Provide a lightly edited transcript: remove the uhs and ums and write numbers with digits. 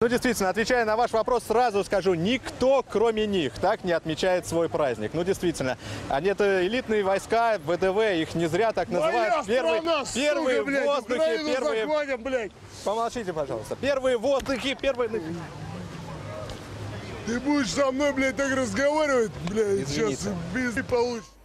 Ну, действительно, отвечая на ваш вопрос, сразу скажу, никто, кроме них, так не отмечает свой праздник. Ну, действительно, они это элитные войска, ВДВ, их не зря так называют. Первые в воздухе, первые... Захватим, блядь. Помолчите, пожалуйста. Первые в воздухе, первые... Ты будешь со мной, блядь, так разговаривать, блядь, Извините. сейчас без получишь.